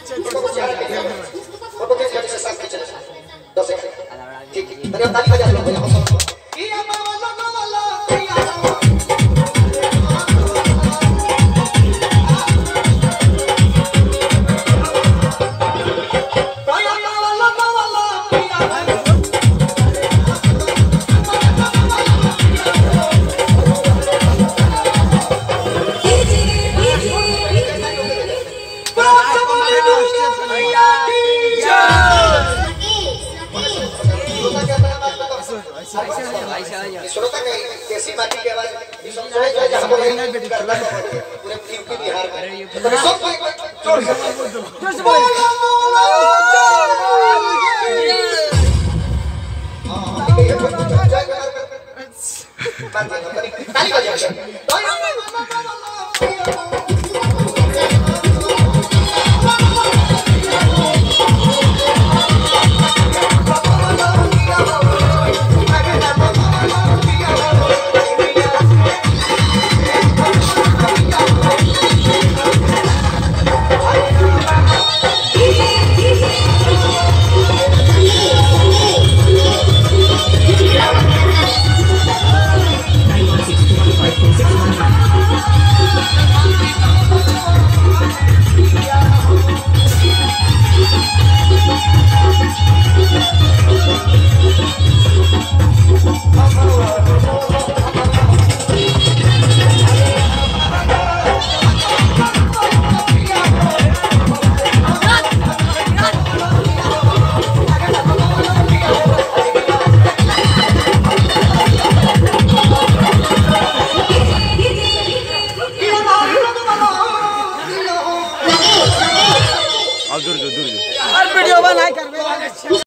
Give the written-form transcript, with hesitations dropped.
photo को share कीजिए photo के जल्दी से साथ खींच लीजिए 10 सेकंड ठीक धन्यवाद ताली बजा लो भैया श्रोता कैसी बात की आवाज जहां पर पूरे यूपी बिहार में जोर से बोल ताली बजाओ दूर वीडियो बनाए कर